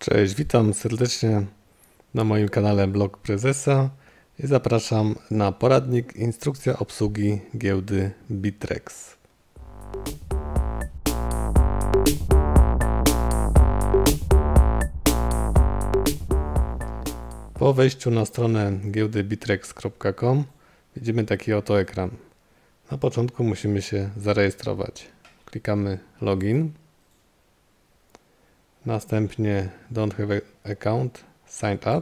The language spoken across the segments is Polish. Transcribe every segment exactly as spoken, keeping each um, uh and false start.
Cześć, witam serdecznie na moim kanale Blog Prezesa i zapraszam na poradnik Instrukcja obsługi giełdy Bittrex. Po wejściu na stronę giełdy bittrex kropka com widzimy taki oto ekran. Na początku musimy się zarejestrować. Klikamy Login. Następnie Don't have account, sign up.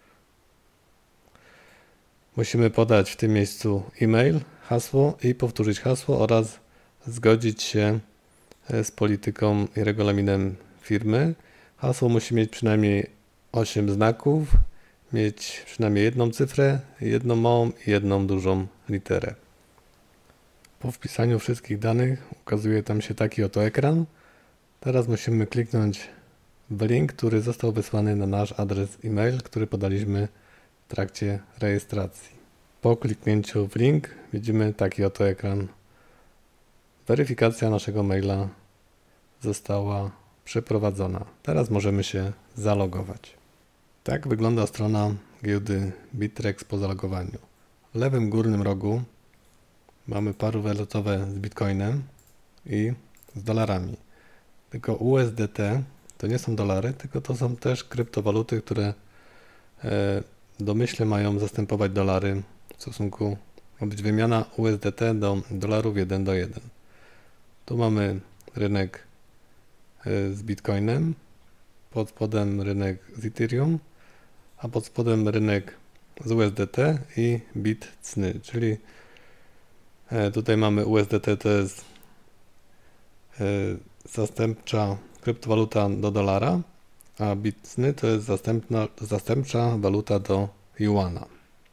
Musimy podać w tym miejscu e-mail, hasło i powtórzyć hasło oraz zgodzić się z polityką i regulaminem firmy. Hasło musi mieć przynajmniej osiem znaków, mieć przynajmniej jedną cyfrę, jedną małą i jedną dużą literę. Po wpisaniu wszystkich danych ukazuje tam się taki oto ekran. Teraz musimy kliknąć w link, który został wysłany na nasz adres e-mail, który podaliśmy w trakcie rejestracji. Po kliknięciu w link widzimy taki oto ekran. Weryfikacja naszego maila została przeprowadzona. Teraz możemy się zalogować. Tak wygląda strona giełdy Bittrex po zalogowaniu. W lewym górnym rogu mamy pary walutowe z Bitcoinem i z dolarami. Tylko U S D T to nie są dolary, tylko to są też kryptowaluty, które e, domyślnie mają zastępować dolary w stosunku, ma być wymiana U S D T do dolarów jeden do jeden. Tu mamy rynek e, z Bitcoinem, pod spodem rynek z Ethereum, a pod spodem rynek z U S D T i BitCny, czyli e, tutaj mamy U S D T, to jest e, zastępcza kryptowaluta do dolara, a BitCny to jest zastępna, zastępcza waluta do juana.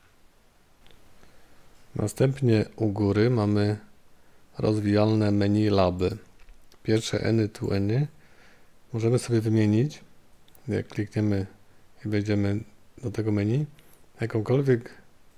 Następnie u góry mamy rozwijalne menu laby. Pierwsze any to any możemy sobie wymienić, jak klikniemy i wejdziemy do tego menu, jakąkolwiek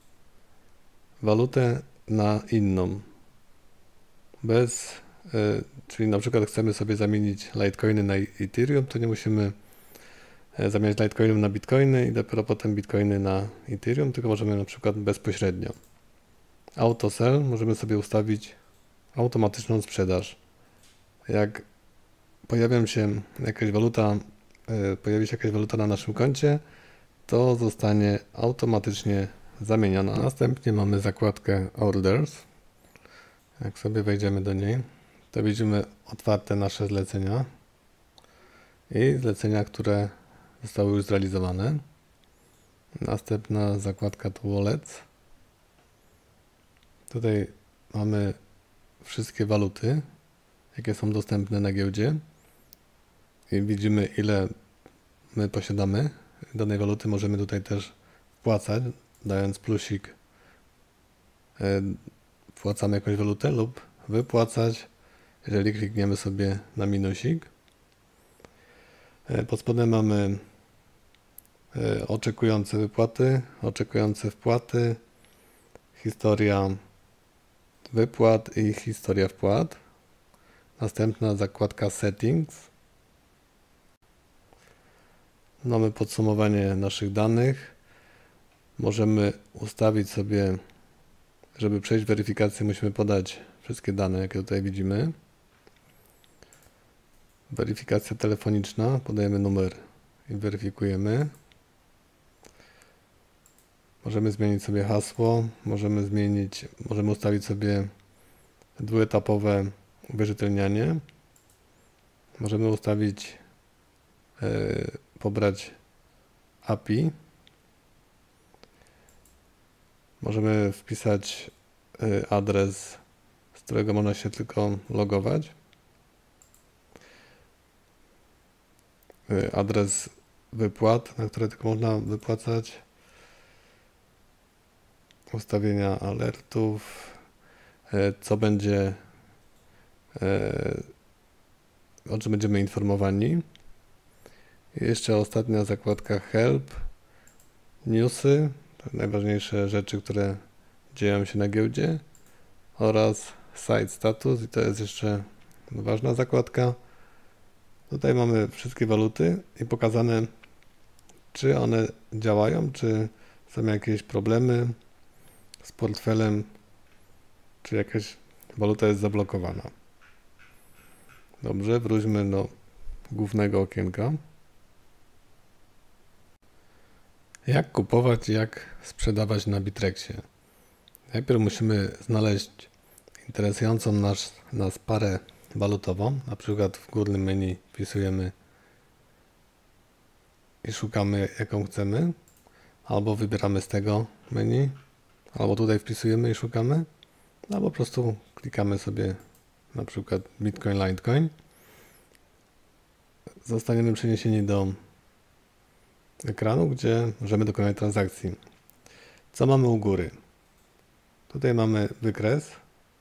walutę na inną. Bez Czyli na przykład chcemy sobie zamienić Litecoiny na Ethereum, to nie musimy zamieniać Litecoinów na Bitcoiny i dopiero potem Bitcoiny na Ethereum, tylko możemy na przykład bezpośrednio. Auto sell możemy sobie ustawić automatyczną sprzedaż. Jak pojawią się jakaś waluta, pojawi się jakaś waluta na naszym koncie, to zostanie automatycznie zamieniona. Następnie mamy zakładkę Orders. Jak sobie wejdziemy do niej, to widzimy otwarte nasze zlecenia i zlecenia, które zostały już zrealizowane. Następna zakładka to Wallets. Tutaj mamy wszystkie waluty, jakie są dostępne na giełdzie i widzimy, ile my posiadamy danej waluty. Możemy tutaj też wpłacać, dając plusik, wpłacamy jakąś walutę, lub wypłacać, jeżeli klikniemy sobie na minusik. Pod spodem mamy oczekujące wypłaty, oczekujące wpłaty, historia wypłat i historia wpłat. Następna zakładka Settings. Mamy podsumowanie naszych danych. Możemy ustawić sobie, żeby przejść weryfikację, musimy podać wszystkie dane, jakie tutaj widzimy. Weryfikacja telefoniczna, podajemy numer i weryfikujemy. Możemy zmienić sobie hasło, możemy zmienić, możemy ustawić sobie dwuetapowe uwierzytelnianie. Możemy ustawić, yy, pobrać A P I. Możemy wpisać yy, adres, z którego można się tylko logować. Yy, adres wypłat, na które tylko można wypłacać. Ustawienia alertów, yy, co będzie, yy, o czym będziemy informowani. I jeszcze ostatnia zakładka Help, newsy, to najważniejsze rzeczy, które dzieją się na giełdzie, oraz Site Status, i to jest jeszcze ważna zakładka. Tutaj mamy wszystkie waluty i pokazane czy one działają, czy są jakieś problemy z portfelem, czy jakaś waluta jest zablokowana. Dobrze, wróćmy do głównego okienka. Jak kupować i jak sprzedawać na Bitrexie? Najpierw musimy znaleźć interesującą nas, nas parę walutową. Na przykład w górnym menu wpisujemy i szukamy, jaką chcemy, albo wybieramy z tego menu, albo tutaj wpisujemy i szukamy, albo po prostu klikamy sobie na przykład Bitcoin, Litecoin. Zostaniemy przeniesieni do ekranu, gdzie możemy dokonać transakcji. Co mamy u góry? Tutaj mamy wykres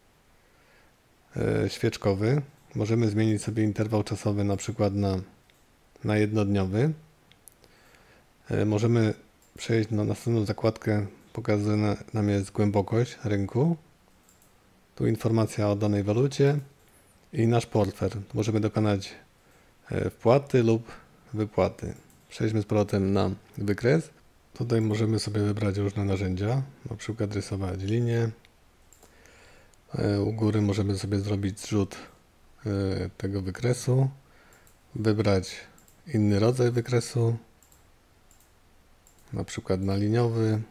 yy, świeczkowy. Możemy zmienić sobie interwał czasowy na przykład na, na jednodniowy. Yy, możemy przejść na następną zakładkę. Pokazana nam jest głębokość rynku. Tu informacja o danej walucie i nasz portfel. Możemy dokonać yy, wpłaty lub wypłaty. Przejdźmy z powrotem na wykres. Tutaj możemy sobie wybrać różne narzędzia, na przykład rysować linię. U góry możemy sobie zrobić zrzut tego wykresu, wybrać inny rodzaj wykresu, na przykład na liniowy.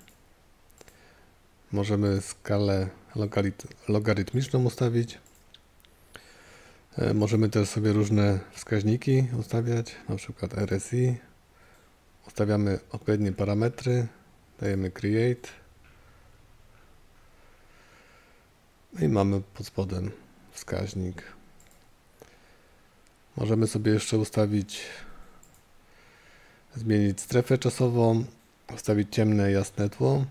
Możemy skalę logarytmiczną ustawić. Możemy też sobie różne wskaźniki ustawiać, na przykład R S I. Ustawiamy odpowiednie parametry, dajemy Create i mamy pod spodem wskaźnik. Możemy sobie jeszcze ustawić, zmienić strefę czasową, ustawić ciemne, jasne tło.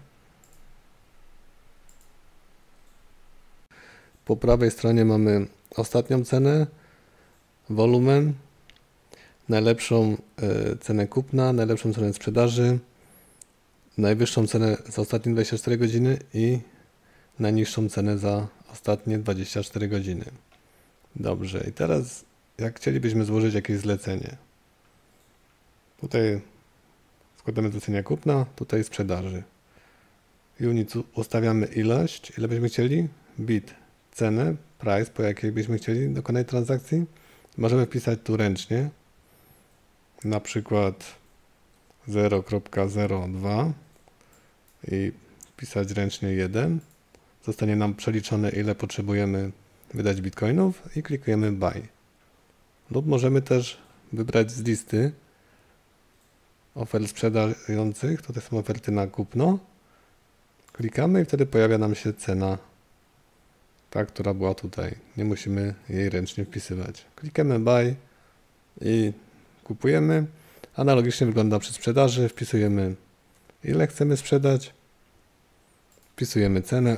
Po prawej stronie mamy ostatnią cenę, wolumen, najlepszą cenę kupna, najlepszą cenę sprzedaży, najwyższą cenę za ostatnie dwadzieścia cztery godziny i najniższą cenę za ostatnie dwadzieścia cztery godziny. Dobrze, i teraz jak chcielibyśmy złożyć jakieś zlecenie. Tutaj składamy zlecenia kupna, tutaj sprzedaży. Unit ustawiamy ilość, ile byśmy chcieli, bit, cenę, price, po jakiej byśmy chcieli dokonać transakcji. Możemy wpisać tu ręcznie, na przykład zero przecinek zero dwa i wpisać ręcznie jeden. Zostanie nam przeliczone, ile potrzebujemy wydać bitcoinów i klikujemy buy. Lub możemy też wybrać z listy ofert sprzedających. Tutaj są oferty na kupno. Klikamy i wtedy pojawia nam się cena, ta, która była tutaj. Nie musimy jej ręcznie wpisywać. Klikamy buy i kupujemy. Analogicznie wygląda przy sprzedaży. Wpisujemy, ile chcemy sprzedać. Wpisujemy cenę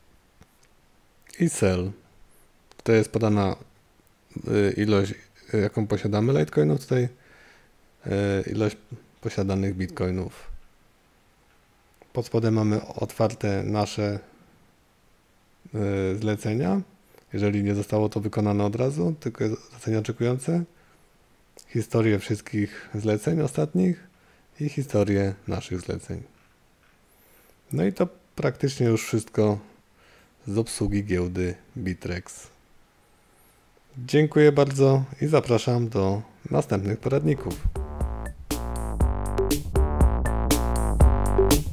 i sell. Tutaj jest podana ilość, jaką posiadamy Litecoinów. Tutaj ilość posiadanych bitcoinów. Pod spodem mamy otwarte nasze zlecenia. Jeżeli nie zostało to wykonane od razu, tylko zlecenia oczekujące. Historię wszystkich zleceń ostatnich i historię naszych zleceń. No i to praktycznie już wszystko z obsługi giełdy Bitrex. Dziękuję bardzo i zapraszam do następnych poradników.